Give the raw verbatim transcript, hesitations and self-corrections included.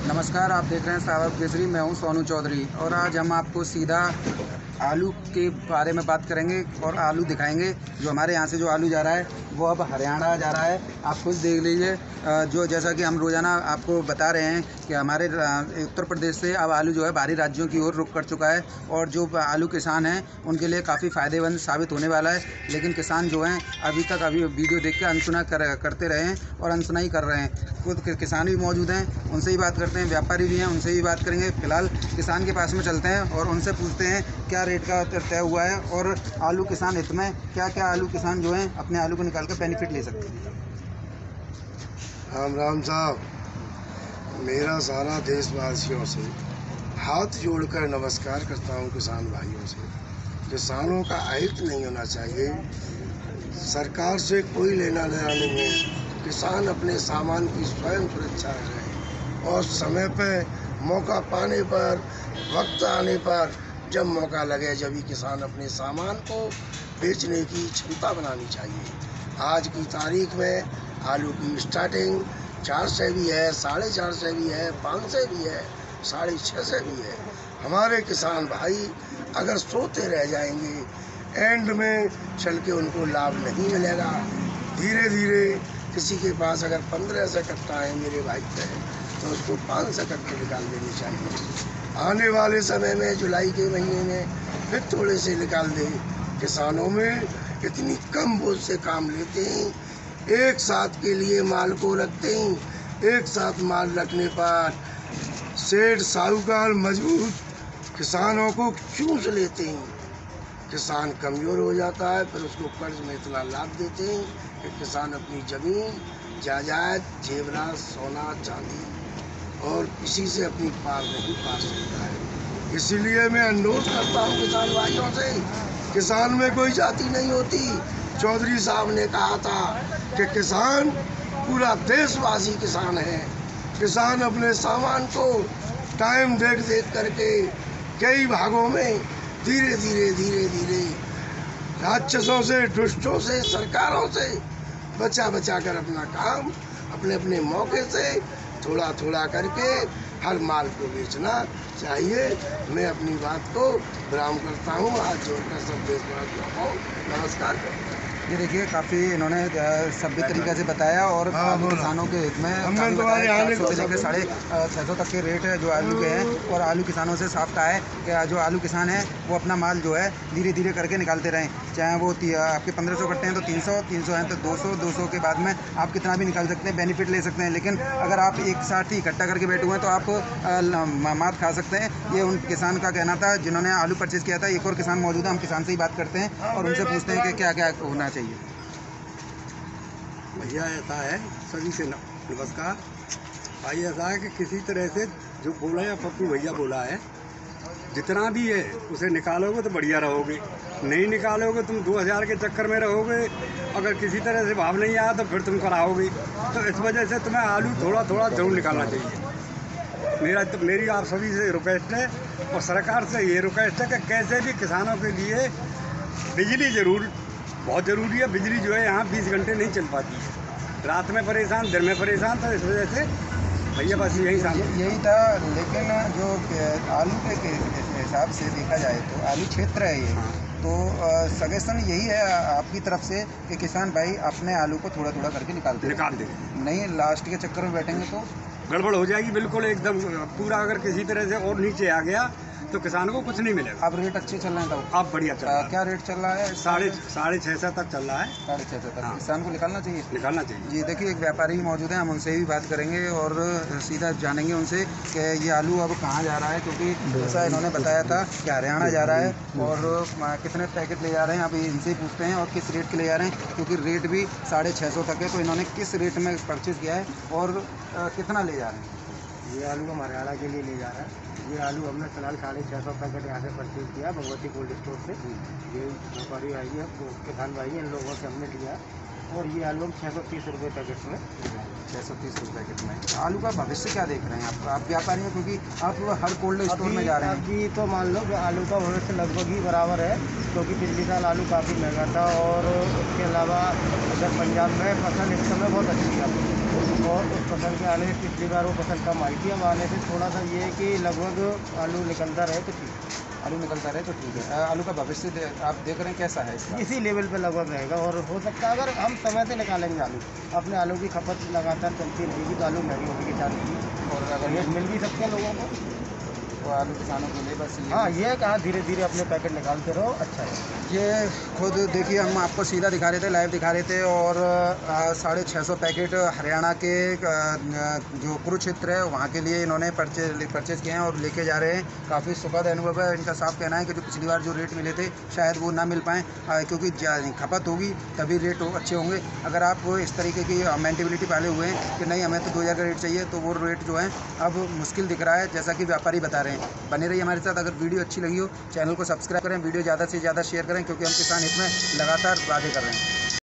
नमस्कार, आप देख रहे हैं साहब केसरी। मैं हूं सोनू चौधरी और आज हम आपको सीधा आलू के बारे में बात करेंगे और आलू दिखाएंगे। जो हमारे यहाँ से जो आलू जा रहा है वो अब हरियाणा जा रहा है। आप खुद देख लीजिए। जो जैसा कि हम रोज़ाना आपको बता रहे हैं कि हमारे उत्तर प्रदेश से अब आलू जो है बाहरी राज्यों की ओर रुख कर चुका है और जो आलू किसान हैं उनके लिए काफ़ी फ़ायदेमंद साबित होने वाला है। लेकिन किसान जो हैं अभी तक अभी वीडियो देख के अनसुना कर करते रहे हैं और अनसुनाई कर रहे हैं। खुद किसान भी मौजूद हैं, उनसे ही बात करते हैं। व्यापारी भी हैं, उनसे भी बात करेंगे। फिलहाल किसान के पास में चलते हैं और उनसे पूछते हैं क्या रेट का तय हुआ है और आलू किसान हित में क्या क्या आलू किसान जो हैं अपने आलू को निकाल कर बेनिफिट ले सकते हैं। राम राम साहब, मेरा सारा देशवासियों से हाथ जोड़कर नमस्कार करता हूं। किसान भाइयों से किसानों का अहित नहीं होना चाहिए। सरकार से कोई लेना देना नहीं है। किसान अपने सामान की स्वयं सुरक्षा करें और समय पर मौका पाने पर, वक्त आने पर, जब मौका लगे जब ही किसान अपने सामान को बेचने की क्षमता बनानी चाहिए। आज की तारीख में आलू की स्टार्टिंग चार से भी है, साढ़े चार से भी है, पाँच से भी है, साढ़े छः से भी है। हमारे किसान भाई अगर सोते रह जाएंगे, एंड में चल के उनको लाभ नहीं मिलेगा। धीरे धीरे किसी के पास अगर पंद्रह से कट्टा है मेरे भाई पे, तो उसको पाँच से कट्टे निकाल देने चाहिए। आने वाले समय में जुलाई के महीने में फिर थोड़े से निकाल दे। किसानों में इतनी कम बोझ से काम लेते हैं, एक साथ के लिए माल को रखते हैं। एक साथ माल रखने पर सेठ साहूकार मजबूत किसानों को चूस लेते हैं। किसान कमज़ोर हो जाता है, फिर उसको कर्ज में इतना लाभ देते हैं कि किसान अपनी ज़मीन, जायदाद, जेवरात, सोना, चांदी और किसी से अपनी पार नहीं पा सकता है। इसीलिए मैं अनुरोध करता हूँ किसान भाइयों से, किसान में कोई जाति नहीं होती। चौधरी साहब ने कहा था कि किसान पूरा देशवासी किसान है। किसान अपने सामान को टाइम देख देख करके कई भागों में धीरे धीरे धीरे धीरे राक्षसों से, दुष्टों से, सरकारों से बचा बचा कर अपना काम अपने अपने मौके से थोड़ा थोड़ा करके हर माल को बेचना चाहिए। मैं अपनी बात को विराम करता हूँ। आज जोड़कर सब देशवासियों को नमस्कार करता हूँ। ये देखिए काफ़ी इन्होंने सभ्य तरीके से बताया और किसानों के हित में चार सौ से लेकर साढ़े छः सौ तक के रेट है जो आलू के हैं। और आलू किसानों से साफ कहा है कि जो आलू किसान हैं वो अपना माल जो है धीरे धीरे करके निकालते रहें। चाहे वो आपके पंद्रह सौ कट्टे हैं तो तीन सौ, तीन सौ हैं तो दो सौ, दो सौ के बाद में आप कितना भी निकाल सकते हैं, बेनिफिट ले सकते हैं। लेकिन अगर आप एक साथ ही इकट्ठा करके बैठे हुए हैं तो आप मात खा सकते हैं। ये उन किसान का कहना था जिन्होंने आलू परचेज़ किया था। एक और किसान मौजूद है, हम किसान से ही बात करते हैं और उनसे पूछते हैं कि क्या क्या होना चाहिए। भैया ऐसा है, सभी से नमस्कार भाई। ऐसा है कि किसी तरह से जो बोला या पप्पू भैया बोला है, जितना भी है उसे निकालोगे तो बढ़िया रहोगे। नहीं निकालोगे तुम दो हज़ार के चक्कर में रहोगे। अगर किसी तरह से भाव नहीं आया तो फिर तुम कराओगे। तो इस वजह से तुम्हें आलू थोड़ा थोड़ा जरूर निकालना चाहिए। मेरा तो मेरी आप सभी से रिक्वेस्ट है और सरकार से ये रिक्वेस्ट है कि कैसे भी किसानों के लिए बिजली ज़रूर बहुत ज़रूरी है। बिजली जो है यहाँ बीस घंटे नहीं चल पाती है। रात में परेशान, दिन में परेशान, तो इस वजह से भैया बस यही सामने यही था। लेकिन जो आलू के हिसाब से देखा जाए तो आलू क्षेत्र है ये, तो सजेशन यही है आपकी तरफ से कि किसान भाई अपने आलू को थोड़ा थोड़ा करके निकालते निकाल दें। नहीं लास्ट के चक्कर में बैठेंगे तो गड़बड़ हो जाएगी बिल्कुल एकदम पूरा। अगर किसी तरह से और नीचे आ गया तो किसानों को कुछ नहीं मिलेगा। अब रेट अच्छे चल रहे हैं तो अब बढ़िया चल रहा है। क्या रेट चल रहा है? साढ़े साढ़े छः सौ तक चल रहा है। साढ़े छः सौ तक। हाँ। किसान को निकालना चाहिए निकालना चाहिए जी। देखिए एक व्यापारी मौजूद हैं, हम उनसे भी बात करेंगे और सीधा जानेंगे उनसे कि ये आलू अब कहाँ जा रहा है। क्योंकि जैसा इन्होंने बताया था कि हरियाणा जा रहा है और कितने पैकेट ले जा रहे हैं, अब इनसे ही पूछते हैं और किस रेट के ले जा रहे हैं। क्योंकि रेट भी साढ़े छः सौ तक है, तो इन्होंने किस रेट में परचेज़ किया है और कितना ले जा रहे हैं। ये आलू हम हरियाणा के लिए ले जा रहा है। ये आलू हमने फिलहाल साढ़े छः सौ पैकेट यहाँ से परचेज किया भगवती कोल्ड स्टोर से। ये व्यापारी भाई है, किसान भाई है, इन लोगों से हमने लिया और ये आलू हम छः सौ तीस रुपये पैकेट में छः सौ तीस रुपये पैकेट में। आलू का भविष्य क्या देख रहे हैं आप? आप व्यापारी हैं क्योंकि आप हर कोल्ड स्टोर में जा रहे हैं। अभी तो मान लो कि आलू का भविष्य लगभग ही बराबर है, क्योंकि पिछले साल आलू काफ़ी महंगा था और उसके अलावा अगर पंजाब में फसल इस समय बहुत अच्छी है। और उस फसल के आने से पिछली बार वो फसल कम आई थी, अब आने से थोड़ा सा ये है कि लगभग आलू निकलता रहे तो ठीक, आलू निकलता रहे तो ठीक है। अ, आलू का भविष्य दे- आप देख रहे हैं कैसा है इसका? इसी लेवल पे लगभग रहेगा। और हो सकता है अगर हम समय से निकालेंगे आलू, अपने आलू की खपत लगातार चलती रहेगी तो आलू महंगी होने की चांस नहीं, और अगर रेट मिल भी सकते हैं लोगों को। वो आलू किसानों के लिए बस ये हाँ, ये है कि हाँ धीरे धीरे अपने पैकेट निकालते रहो, अच्छा है। ये खुद देखिए, हम आपको सीधा दिखा रहे थे, लाइव दिखा रहे थे। और आ, साढ़े छः सौ पैकेट हरियाणा के आ, जो कुरुक्षेत्र है वहाँ के लिए इन्होंने परचेज परचेज किए हैं और लेके जा रहे हैं। काफ़ी सुखद अनुभव है। इनका साफ कहना है कि जो पिछली बार जो रेट मिले थे शायद वो ना मिल पाएँ, क्योंकि खपत होगी तभी रेट अच्छे होंगे। अगर आप इस तरीके की मेंटेबिलिटी पाले हुए हैं कि नहीं हमें तो दो हज़ार का रेट चाहिए, तो वो रेट जो है अब मुश्किल दिख रहा है, जैसा कि व्यापारी बता रहे हैं। बने रहिए हमारे साथ। अगर वीडियो अच्छी लगी हो चैनल को सब्सक्राइब करें, वीडियो ज़्यादा से ज़्यादा शेयर करें, क्योंकि हम किसान हित में लगातार वादे कर रहे हैं।